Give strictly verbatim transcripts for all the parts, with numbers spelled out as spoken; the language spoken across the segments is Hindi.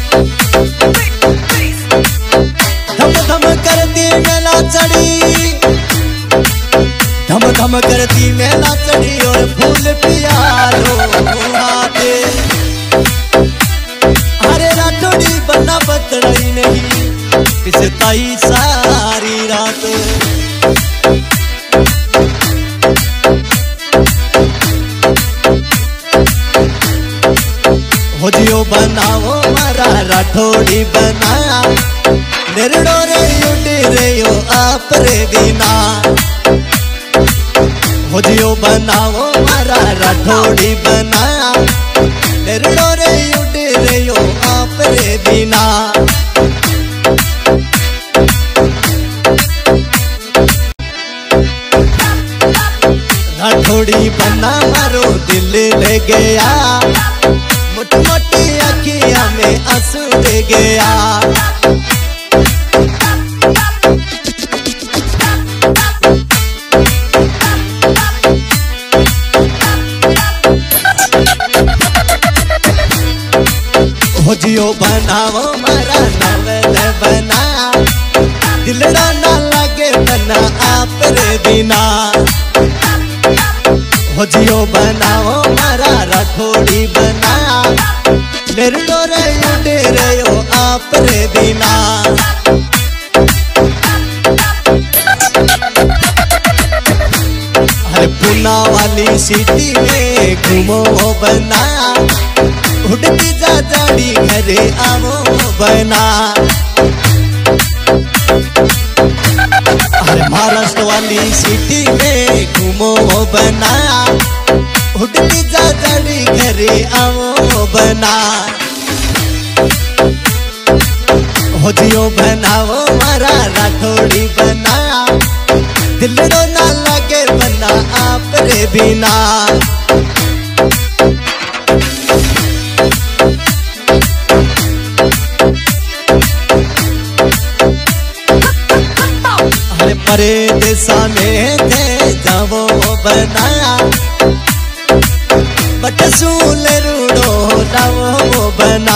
धम धम करती मेला चढ़ी, धम धम करती मेला चढ़ी और फूल पियारो आते। अरे राठौड़ी बना बतड़ाई नहीं पिसताई सारी रात। हो जियो बनाओ मारा राठौड़ी बना, निरड़ो रे उड़े रे यो आप रे बिना। हो जियो बनाओ मारा राठौड़ी बना, निरड़ो रे उड़े रे यो आप रे बिना। राठौड़ी बना मारो दिल ले गया, मोटी मोटी अखियां में आंसू दे गया। हो जियो बनाओ मारा नवल बना, दिलड़ा ना लगे बना आप रे बिना। हो जियो बनाओ मारा राठौड़ी बना, निरड़ो रे उड़े रे यो आप रे बिना। हर पुना वाली सिटी में घूमो बना, उड़ती जा जाड़ी घरे आवो बना। हर महाराष्ट्र वाली सिटी में घूमो बना, उड़ती जा जाड़ी घरे आवो बना। हो जियो बनाओ मारा राठौड़ी बना, दिलड़ो ना लगे बना आप रे बिना। हरे परे देशा में थे जावो बना, बट सूल रूड़ो लावो बना।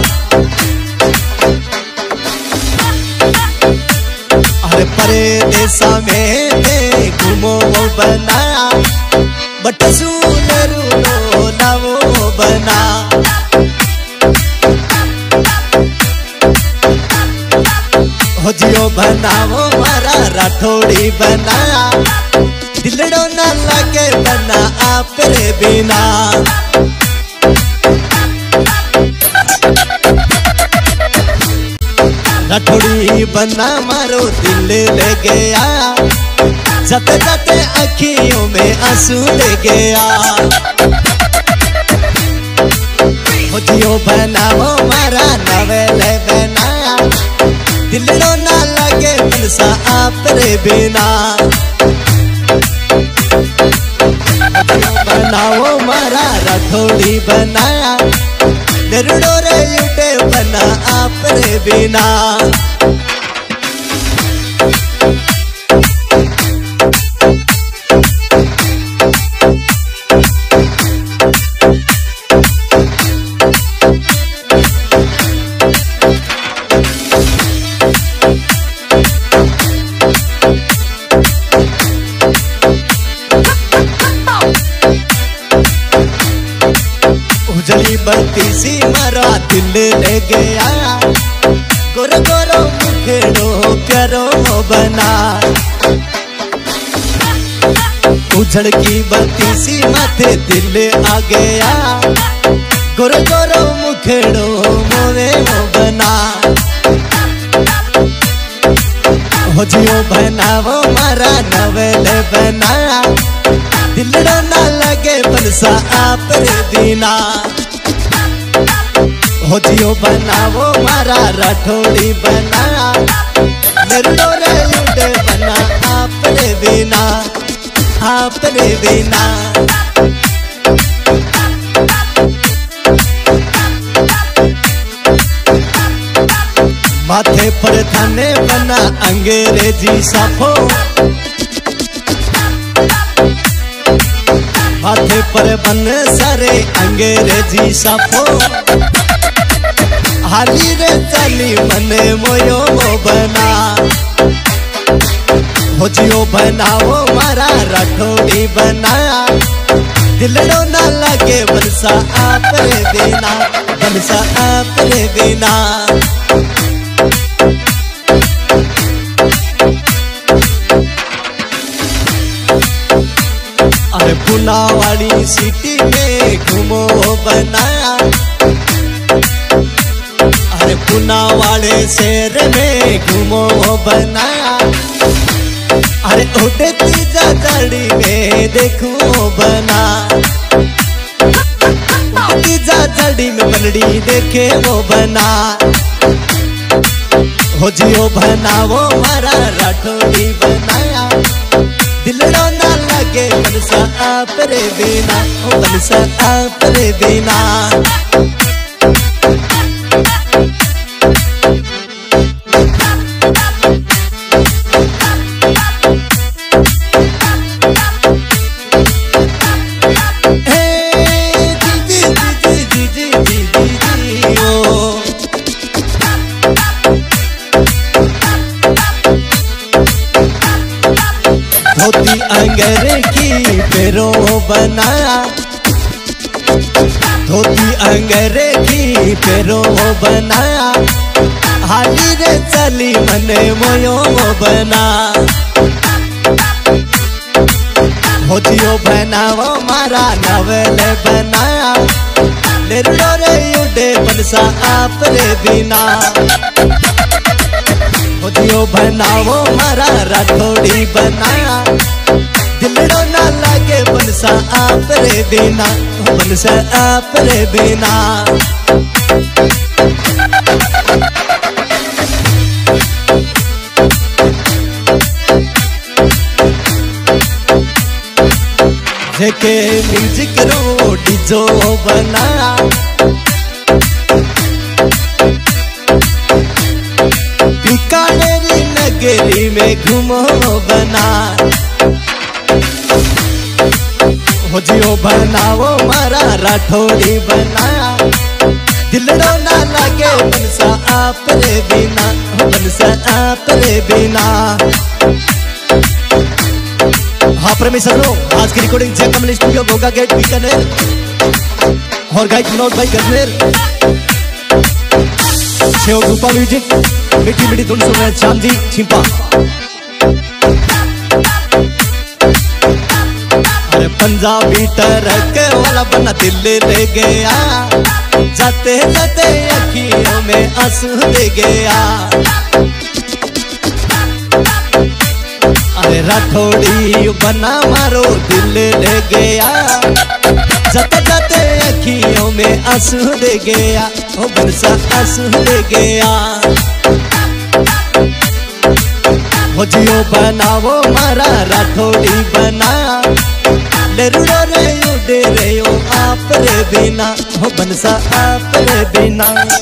हरे परे देशा में थे घूमो बना, बट सूल रूड़ो लावो बना। हो जियो बनाओ मारा राठौड़ी बना, दिलड़ो ना लगे बना आप रे बिना। राठौड़ी बना मारो दिल ले गया, जाते जाते अखियों में आंसू ले गया। हो जियो बनाओ मारा नवल बना, दिलड़ो ना लगे मनसा आप रे बिना। बनाओ मारा राठौड़ी बना, निरड़ो रे उड़े बना आप रे बिना। उजली बत्ती सी मारा दिल ले गया, गोरो गोरो मुखेड़ो प्यारो बना। उजड़ की बत्ती सी माथे दिल आ गया, गोरो गोरो मुखेड़ो मोवे बना। हो जियो बनाओ मारा नवल बना, दिलड़ो ना लगे बनसा आप रे बिना। हो जियो बनाओ मारा राठौड़ी बना, निरड़ो रे उड़े बना आप रे बिना, आप रे बिना। माथे पर थाने बना अंग्रेजी साफो, माथे पर बन सारे अंग्रेजी साफो। हाली रे चली मने मोयो वो बना हो जियो बनावो मारा राठौड़ी बना दिलड़ो ना लगे बनसा आप रे बिना बनसा आप रे बिना अरे पुना वाली सिटी में घूमो बनाया अरे पुना वाले शहर में घूमो बनाया अरे उठे तीजा जड़ी में देखो बना तीजा जड़ी में बनड़ी देखे वो बना हो जियो बना वो मारा राठौड़ी बनाया दिलड़ो ना लगे बनसा आप रे बिना बनसा आप रे बिना धोती अंगरे की पेरो बनाया धोती अंगरे की पेरो बनाया हाली रे चली मने मोयो बना हो जियो बनावो मारा नवल बनाया निरलो रे उडे बनसा आप रे बिना हो जियो बनावो मारा राठौड़ी बनाया दिलड़ो ना लगे बनसा आप रे बिना बनसा आप रे बिना जेके म्यूजिक रो डीजो बनाया बीकानेरी नगरी में घूमो बना हो जियो बनावो मारा राठौड़ी बनाया दिलड़ो ना लगे बनसा आप रे बिना बनसा आप रे बिना। हाँ परमेश्वरों, आज की recording Jai Kamal studio Goga gate Bikaner और गायक विनोद भाई गजमेर छेव रूपा म्यूजिक मीठी मीठी धुन सुन रहे चांदी छिपा। अरे पंजाबी टरक वाला बना दिल ले गया जाते जाते अखियों में आंसू दे गया। अरे राठौड़ी बना मारो दिल ले गया जाते जाते अखियों में आंसू दे गया ओ बनसा आंसू दे गया। हो जियो बनावो मारा राठौड़ी बना लेरो रे उड़े रे ओ आप रे बिना हो बनसा आप रे बिना।